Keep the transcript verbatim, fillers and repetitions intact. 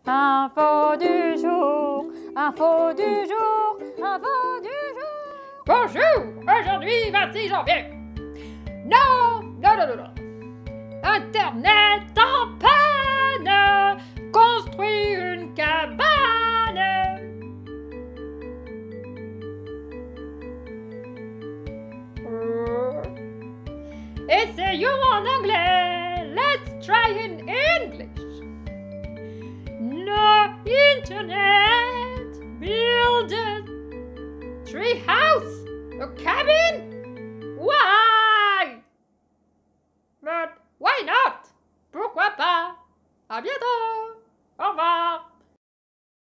Info du jour, info du jour, info du jour. Bonjour, aujourd'hui vingt-six janvier. Non, non, non, non, non. Internet en panne, construis une cabane. Euh, Essayons en anglais. Let's try in English. No internet, build a tree house, a cabin,